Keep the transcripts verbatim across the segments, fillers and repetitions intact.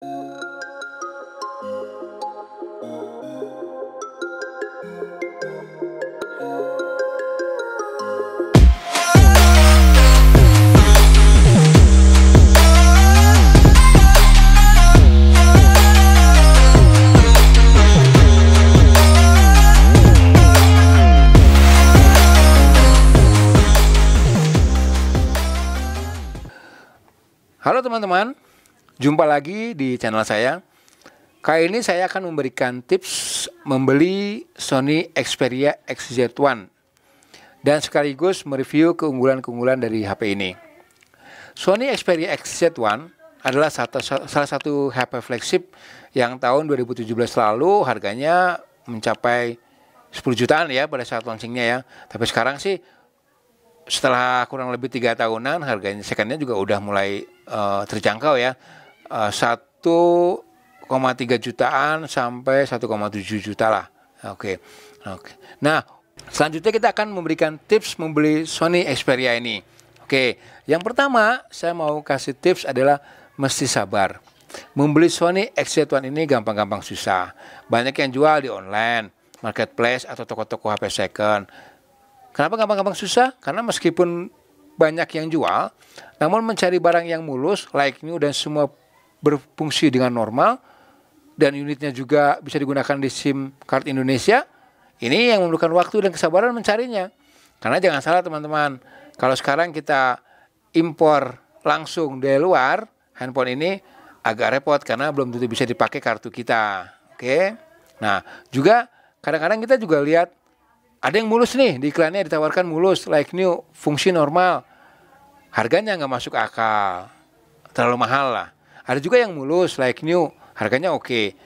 Halo teman-teman, jumpa lagi di channel saya. Kali ini saya akan memberikan tips membeli Sony Xperia X Z satu dan sekaligus mereview keunggulan-keunggulan dari H P ini. Sony Xperia X Z satu adalah satu, salah satu H P flagship yang tahun dua ribu tujuh belas lalu harganya mencapai sepuluh jutaan ya pada saat launchingnya ya. Tapi sekarang sih setelah kurang lebih tiga tahunan harganya secondnya juga udah mulai uh, terjangkau ya, uh, satu koma tiga jutaan sampai satu koma tujuh juta lah. Oke, okay. Oke. Okay. Nah, selanjutnya kita akan memberikan tips membeli Sony Xperia ini. Oke, okay. Yang pertama saya mau kasih tips adalah mesti sabar. Membeli Sony X Z satu ini gampang-gampang susah. Banyak yang jual di online, marketplace atau toko-toko H P second. Kenapa gampang-gampang susah? Karena meskipun banyak yang jual, namun mencari barang yang mulus, like new dan semua berfungsi dengan normal, dan unitnya juga bisa digunakan di SIM card Indonesia, ini yang memerlukan waktu dan kesabaran mencarinya. Karena jangan salah teman-teman, kalau sekarang kita impor langsung dari luar, handphone ini agak repot karena belum tentu bisa dipakai kartu kita. Oke? Nah, juga kadang-kadang kita juga lihat ada yang mulus nih, di iklannya ditawarkan mulus, like new, fungsi normal. Harganya nggak masuk akal, terlalu mahal lah. Ada juga yang mulus, like new, harganya oke. Okay.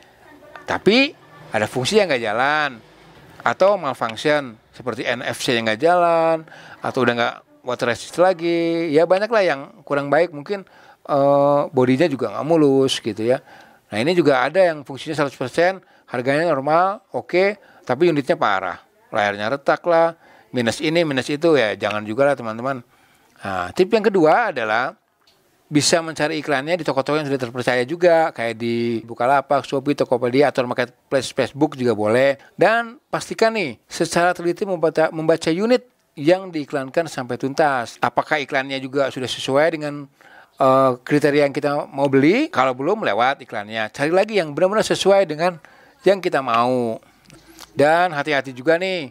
Tapi ada fungsi yang nggak jalan, atau malfunction, seperti N F C yang nggak jalan, atau udah nggak water resist lagi. Ya banyak lah yang kurang baik, mungkin uh, bodinya juga nggak mulus gitu ya. Nah ini juga ada yang fungsinya seratus persen, harganya normal, oke, okay, tapi unitnya parah. Layarnya retak lah, minus ini, minus itu, ya jangan juga lah teman-teman. Nah, tip yang kedua adalah bisa mencari iklannya di toko-toko yang sudah terpercaya juga, kayak di Bukalapak, Shopee, Tokopedia, atau marketplace Facebook juga boleh. Dan pastikan nih, secara teliti membaca, membaca unit yang diiklankan sampai tuntas. Apakah iklannya juga sudah sesuai dengan uh, kriteria yang kita mau beli? Kalau belum, lewat iklannya. Cari lagi yang benar-benar sesuai dengan yang kita mau. Dan hati-hati juga nih,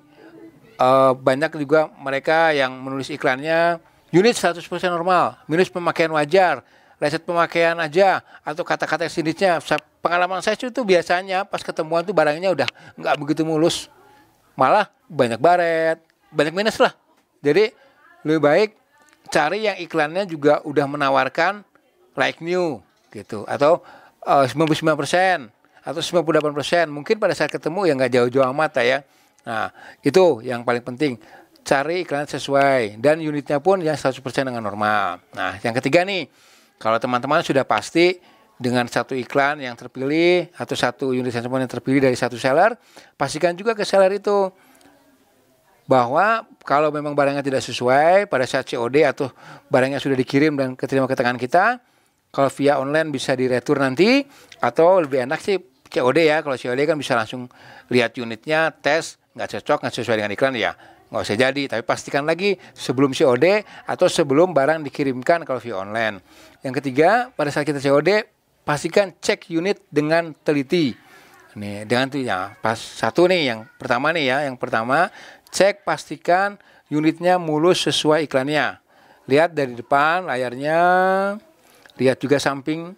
uh, banyak juga mereka yang menulis iklannya unit seratus persen normal, minus pemakaian wajar, lecet pemakaian aja, atau kata-kata sinisnya. Pengalaman saya itu biasanya pas ketemuan tuh barangnya udah nggak begitu mulus, malah banyak baret, banyak minus lah. Jadi lebih baik cari yang iklannya juga udah menawarkan like new gitu, atau uh, sembilan puluh sembilan persen. Atau sembilan puluh delapan persen, mungkin pada saat ketemu ya nggak jauh-jauh amat ya. Nah, itu yang paling penting. Cari iklan sesuai, dan unitnya pun yang seratus persen dengan normal. Nah, yang ketiga nih, kalau teman-teman sudah pasti dengan satu iklan yang terpilih, atau satu unit handphone yang terpilih dari satu seller, pastikan juga ke seller itu, bahwa kalau memang barangnya tidak sesuai, pada saat C O D atau barangnya sudah dikirim dan keterima ke tangan kita, kalau via online bisa diretur nanti, atau lebih enak sih C O D ya. Kalau C O D kan bisa langsung lihat unitnya, tes, nggak cocok, nggak sesuai dengan iklan ya nggak usah jadi. Tapi pastikan lagi sebelum C O D atau sebelum barang dikirimkan kalau via online. Yang ketiga, pada saat kita C O D, pastikan cek unit dengan teliti. Nih, dengan tuh ya, pas satu nih yang pertama nih ya, yang pertama cek pastikan unitnya mulus sesuai iklannya. Lihat dari depan layarnya, lihat juga samping,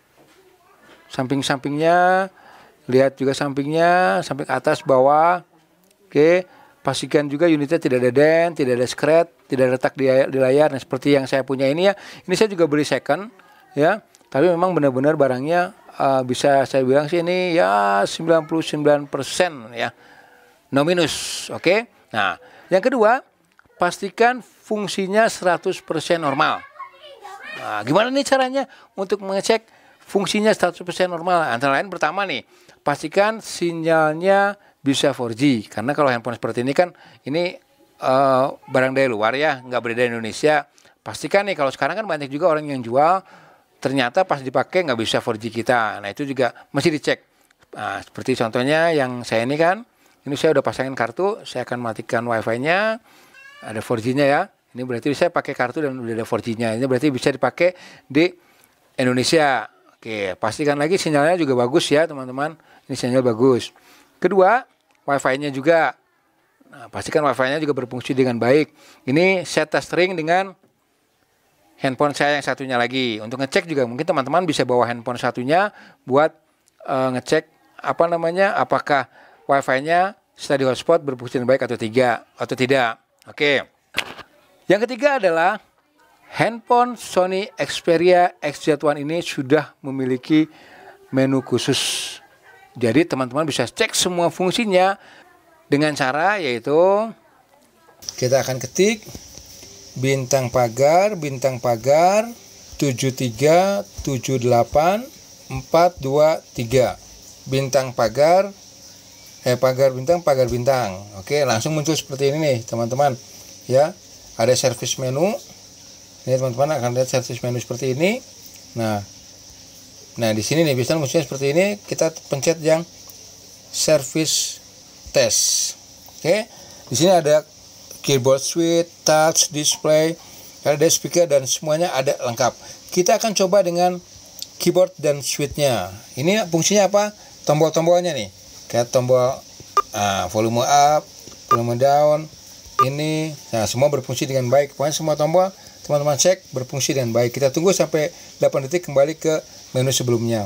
samping-sampingnya, lihat juga sampingnya, samping atas, bawah. Oke, pastikan juga unitnya tidak ada dent, tidak ada scratch, tidak retak di, di layar. Nah, seperti yang saya punya ini ya, ini saya juga beli second ya, tapi memang benar-benar barangnya uh, bisa saya bilang sih ini ya sembilan puluh sembilan persen ya, no minus. Oke, nah yang kedua, pastikan fungsinya seratus persen normal. Nah, gimana nih caranya untuk mengecek fungsinya seratus persen normal? Antara lain pertama nih, pastikan sinyalnya bisa empat G. Karena kalau handphone seperti ini kan, ini uh, barang dari luar ya, nggak beredar di Indonesia. Pastikan nih, kalau sekarang kan banyak juga orang yang jual ternyata pas dipakai nggak bisa empat G kita. Nah itu juga mesti dicek. Nah, seperti contohnya yang saya ini kan, ini saya udah pasangin kartu, saya akan matikan wifi-nya, ada empat G-nya ya. Ini berarti saya pakai kartu dan udah ada empat G-nya. Ini berarti bisa dipakai di Indonesia. Oke, pastikan lagi sinyalnya juga bagus ya teman-teman. Ini sinyal bagus. Kedua, wifi-nya juga. Nah, pastikan wifi-nya juga berfungsi dengan baik. Ini saya testering dengan handphone saya yang satunya lagi. Untuk ngecek juga mungkin teman-teman bisa bawa handphone satunya buat uh, ngecek apa namanya, apakah wifi-nya setelah di hotspot berfungsi dengan baik atau tidak atau tidak. Oke. Yang ketiga adalah handphone Sony Xperia X Z one ini sudah memiliki menu khusus. Jadi teman-teman bisa cek semua fungsinya dengan cara yaitu kita akan ketik bintang pagar, bintang pagar, tujuh tiga tujuh delapan empat dua tiga. Bintang pagar, eh pagar bintang, pagar bintang. Oke, langsung muncul seperti ini nih teman-teman. Ya, ada service menu. Ini teman-teman akan lihat service menu seperti ini. Nah, nah di sini nih biasanya munculnya seperti ini. Kita pencet yang service test. Oke, di sini ada keyboard switch, touch, display, ada speaker dan semuanya ada lengkap. Kita akan coba dengan keyboard dan switchnya. Ini fungsinya apa? Tombol-tombolnya nih, kayak tombol uh, volume up, volume down. Ini, nah semua berfungsi dengan baik. Pokoknya semua tombol teman-teman cek berfungsi dengan baik. Kita tunggu sampai delapan detik kembali ke menu sebelumnya.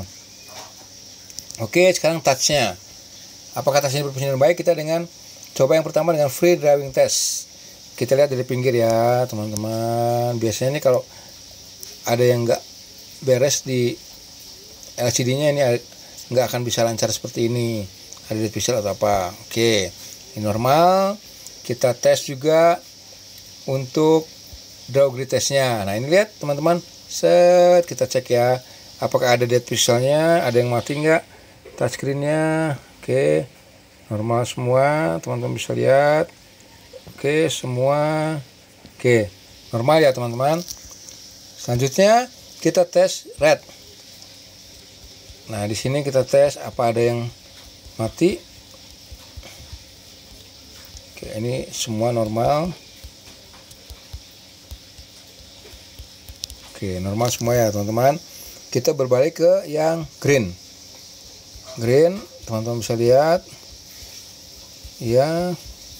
Oke, sekarang touchnya. Apakah touchnya berfungsi dengan baik? Kita dengan coba yang pertama dengan free driving test. Kita lihat dari pinggir ya teman-teman. Biasanya ini kalau ada yang nggak beres di L C D-nya ini nggak akan bisa lancar seperti ini. Ada di pixel atau apa. Oke, ini normal. Kita tes juga untuk draw grid testnya. Nah ini lihat teman-teman. Set, kita cek ya. Apakah ada dead pixelnya? Ada yang mati nggak? Touchscreen-nya. Oke. Normal semua, teman-teman bisa lihat. Oke, semua. Oke, normal ya teman-teman. Selanjutnya kita tes red. Nah, di sini kita tes apa ada yang mati. Oke, ini semua normal. Oke, normal semua ya teman-teman. Kita berbalik ke yang green. Green, teman-teman bisa lihat. Ya,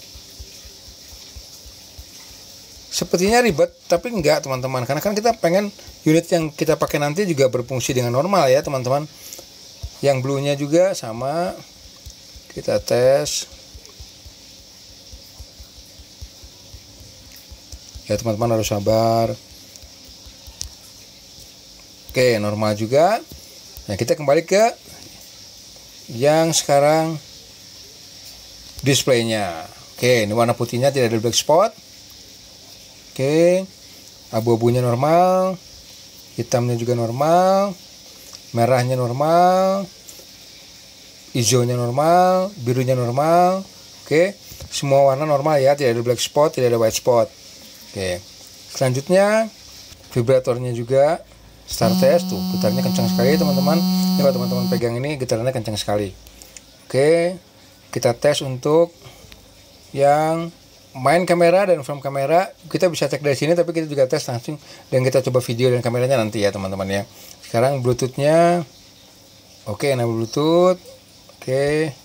sepertinya ribet, tapi enggak teman-teman, karena kan kita pengen unit yang kita pakai nanti juga berfungsi dengan normal ya teman-teman. Yang blue-nya juga sama, kita tes ya teman-teman, harus sabar. Oke, normal juga. Nah, kita kembali ke yang sekarang displaynya. Oke, ini warna putihnya tidak ada black spot. Oke, abu-abunya normal, hitamnya juga normal, merahnya normal, hijaunya normal, birunya normal. Oke, semua warna normal ya, tidak ada black spot, tidak ada white spot. Oke, selanjutnya vibratornya juga start test tuh, gitarnya kencang sekali teman-teman. Ini kalau teman-teman pegang ini gitarnya kencang sekali. Oke, kita tes untuk yang main kamera dan frame kamera. Kita bisa cek dari sini, tapi kita juga tes langsung dan kita coba video dan kameranya nanti ya teman-teman ya. Sekarang bluetoothnya oke, nah bluetooth oke.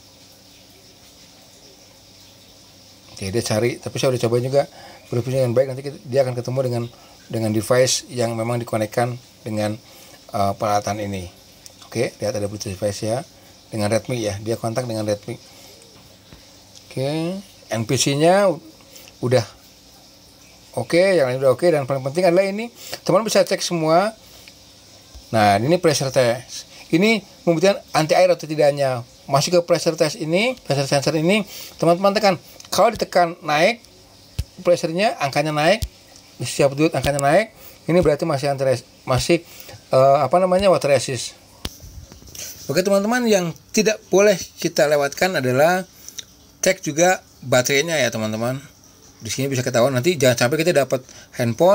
Oke, dia cari, tapi saya udah coba juga berfungsi dengan baik. Nanti dia akan ketemu dengan dengan device yang memang dikonekkan dengan uh, peralatan ini. Oke, lihat ada bluetooth device ya. Dengan Redmi ya, dia kontak dengan Redmi. Oke, N P C-nya udah oke, yang lain udah oke, dan paling penting adalah ini teman bisa cek semua. Nah, ini pressure test. Ini membuktikan anti air atau tidaknya. Masuk ke pressure test ini, pressure sensor ini, teman-teman tekan. Kalau ditekan naik, pressure-nya angkanya naik, siap dulu angkanya naik. Ini berarti masih anti masih uh, apa namanya water resist. Oke teman-teman, yang tidak boleh kita lewatkan adalah cek juga baterainya ya teman-teman. Di sini bisa ketahuan, nanti jangan sampai kita dapat handphone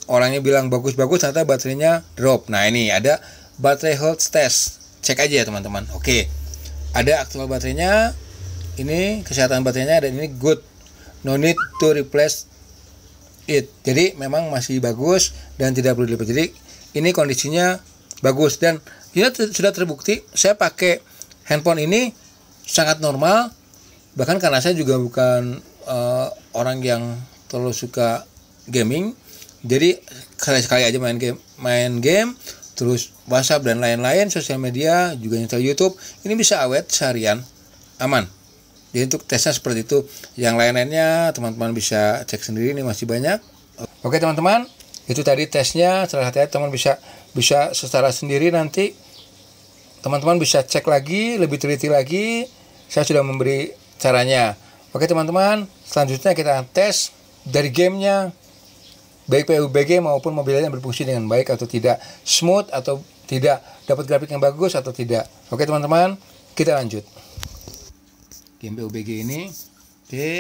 orangnya bilang bagus-bagus, ternyata baterainya drop. Nah ini ada baterai health test, cek aja ya teman-teman. Oke, ada aktual baterainya, ini kesehatan baterainya, dan ini good, no need to replace it. Jadi memang masih bagus dan tidak perlu dilipat. Jadi ini kondisinya bagus, dan ini sudah terbukti. Saya pakai handphone ini sangat normal, bahkan karena saya juga bukan uh, orang yang terlalu suka gaming. Jadi sekali-sekali aja main game, main game, terus WhatsApp dan lain-lain, sosial media, juga nyetel YouTube, ini bisa awet seharian, aman. Jadi untuk tesnya seperti itu. Yang lain-lainnya teman-teman bisa cek sendiri, ini masih banyak. Oke teman-teman, itu tadi tesnya. Setelah hati-hati teman bisa bisa secara sendiri, nanti teman-teman bisa cek lagi, lebih teliti lagi. Saya sudah memberi caranya. Oke teman-teman, selanjutnya kita tes dari gamenya, baik P U B G maupun mobilnya berfungsi dengan baik atau tidak, smooth atau tidak, dapat grafik yang bagus atau tidak. Oke teman-teman, kita lanjut. Game P U B G ini, oke,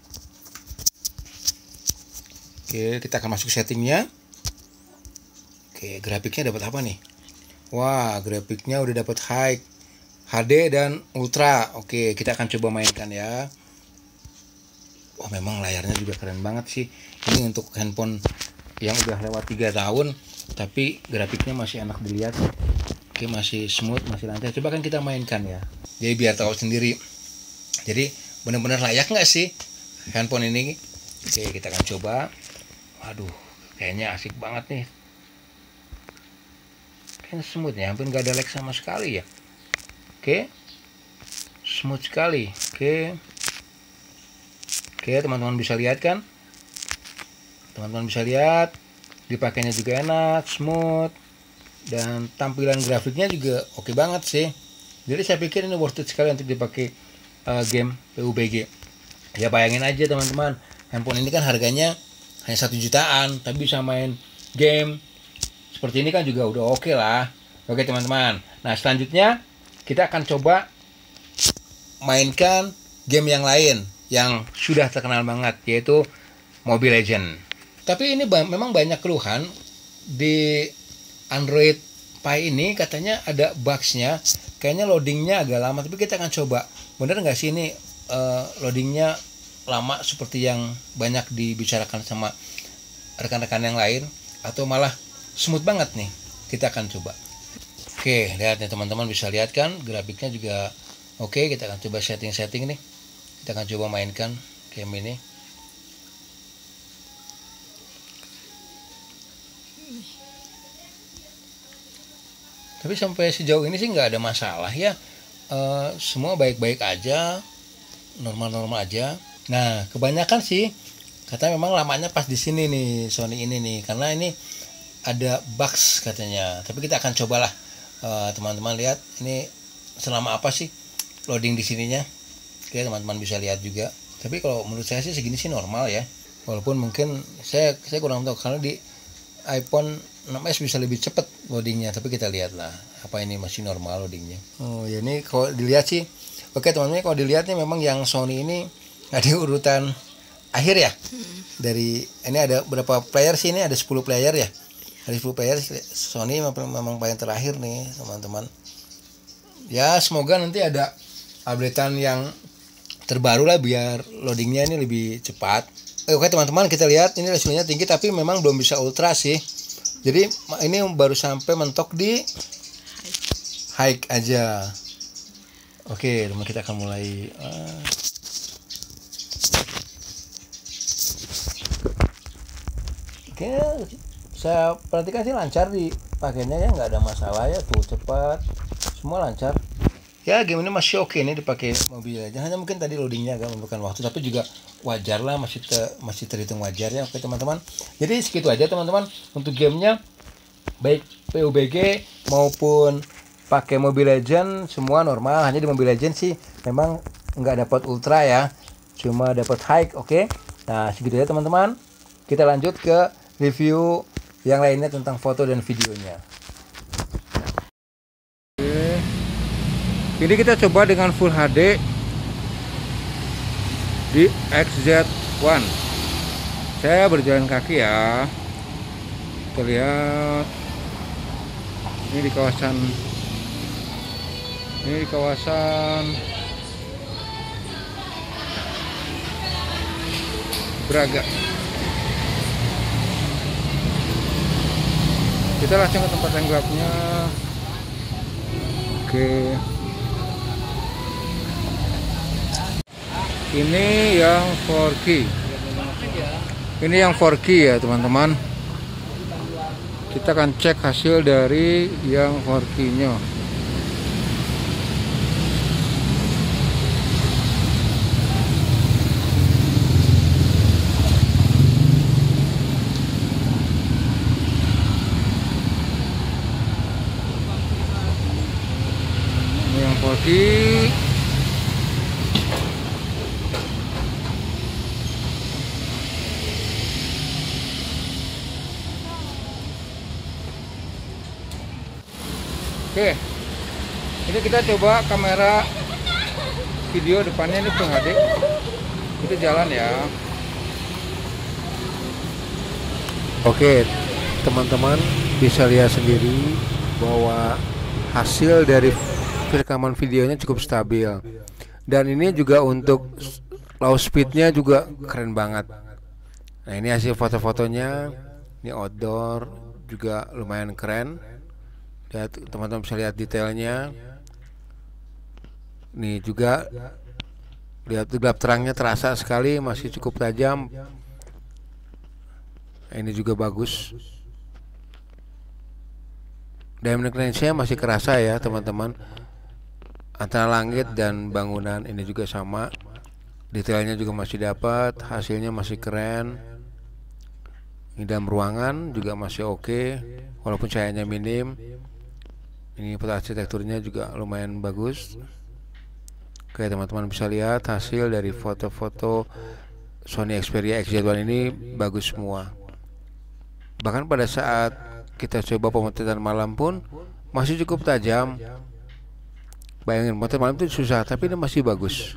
oke kita akan masuk settingnya. Oke, grafiknya dapat apa nih? Wah, grafiknya udah dapat high, H D dan ultra. Oke, kita akan coba mainkan ya. Wah, memang layarnya juga keren banget sih. Ini untuk handphone yang udah lewat tiga tahun, tapi grafiknya masih enak dilihat. Oke, masih smooth, masih lancar. Coba kan kita mainkan ya. Jadi biar tahu sendiri. Jadi benar-benar layak nggak sih handphone ini? Oke, kita akan coba. Waduh, kayaknya asik banget nih. Kayaknya smooth ya, hampir nggak ada lag sama sekali ya. Oke, smooth sekali. Oke. Oke, teman-teman bisa lihat kan? Teman-teman bisa lihat, dipakainya juga enak, smooth, dan tampilan grafiknya juga oke banget sih. Jadi saya pikir ini worth it sekali untuk dipakai uh, game P U B G. Ya bayangin aja teman-teman, handphone ini kan harganya hanya satu jutaan, tapi bisa main game seperti ini kan juga udah oke lah. Oke teman-teman, nah selanjutnya kita akan coba mainkan game yang lain yang sudah terkenal banget, yaitu Mobile Legends. Tapi ini ba memang banyak keluhan di Android Pie ini, katanya ada bugs-nya, kayaknya loadingnya agak lama. Tapi kita akan coba, bener nggak sih ini uh, loadingnya lama seperti yang banyak dibicarakan sama rekan-rekan yang lain, atau malah smooth banget nih. Kita akan coba. Oke, lihat nih teman-teman, bisa lihat kan grafiknya juga oke. Kita akan coba setting-setting nih. Kita akan coba mainkan game ini. Tapi sampai sejauh ini sih nggak ada masalah ya. E, semua baik-baik aja, normal-normal aja. Nah, kebanyakan sih katanya memang lamanya pas di sini nih, Sony ini nih, karena ini ada bugs katanya. Tapi kita akan cobalah, teman-teman e, lihat ini selama apa sih loading di sininya. Oke, teman-teman bisa lihat juga. Tapi kalau menurut saya sih segini sih normal ya. Walaupun mungkin saya saya kurang tahu karena di iPhone enam S bisa lebih cepat loadingnya. Tapi kita lihatlah apa ini masih normal loadingnya. Oh ya, ini kalau dilihat sih, oke teman-teman, kalau dilihat nih memang yang Sony ini ada urutan akhir ya. Dari ini ada berapa player sih, ini ada sepuluh player ya. Ada sepuluh player, Sony memang paling terakhir nih teman-teman. Ya semoga nanti ada updatean yang terbaru lah biar loadingnya ini lebih cepat. Oke teman-teman, kita lihat ini resolusinya tinggi tapi memang belum bisa ultra sih. Jadi ini baru sampai mentok di high aja. Oke teman, kita akan mulai. Uh... Oke, saya perhatikan sih lancar dipakainya ya, nggak ada masalah ya, tuh cepat, semua lancar. Ya game ini masih oke nih dipakai mobil aja, hanya mungkin tadi loadingnya agak membutuhkan waktu, tapi juga wajar lah, masih te, masih terhitung wajar ya. Oke teman-teman, jadi segitu aja teman-teman untuk gamenya, baik P U B G maupun pakai Mobile Legends semua normal. Hanya di Mobile Legends sih memang nggak dapat ultra ya, cuma dapat high. Oke, nah segitu aja teman-teman, kita lanjut ke review yang lainnya tentang foto dan videonya. Ini kita coba dengan Full H D di X Z One. Saya berjalan kaki ya. Kita lihat ini di kawasan ini di kawasan Braga. Kita langsung ke tempat yang gelapnya. Oke, ini yang four K. Ini yang four K ya teman-teman. Kita akan cek hasil dari yang four K nya. Ini yang four K. Oke, ini kita coba kamera video depannya ini Full H D. Kita jalan ya. Oke, teman-teman bisa lihat sendiri bahwa hasil dari rekaman videonya cukup stabil. Dan ini juga untuk low speednya juga keren banget. Nah, ini hasil foto-fotonya. Ini outdoor juga lumayan keren. Lihat, teman-teman bisa lihat detailnya. Nih juga lihat gelap terangnya terasa sekali, masih cukup tajam. Ini juga bagus. Dynamic range-nya masih kerasa ya teman-teman. Antara langit dan bangunan ini juga sama. Detailnya juga masih dapat, hasilnya masih keren. Ini dalam ruangan juga masih oke, walaupun cahayanya minim. Ini foto arsitekturnya juga lumayan bagus. Oke, teman-teman bisa lihat hasil dari foto-foto Sony Xperia X Z one ini bagus semua. Bahkan pada saat kita coba pemotretan malam pun masih cukup tajam. Bayangin, motret malam itu susah, tapi ini masih bagus.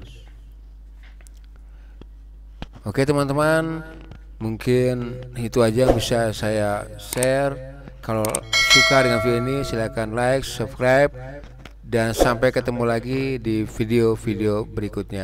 Oke teman-teman, mungkin itu aja yang bisa saya share. Kalau suka dengan video ini silahkan like, subscribe, dan sampai ketemu lagi di video-video berikutnya.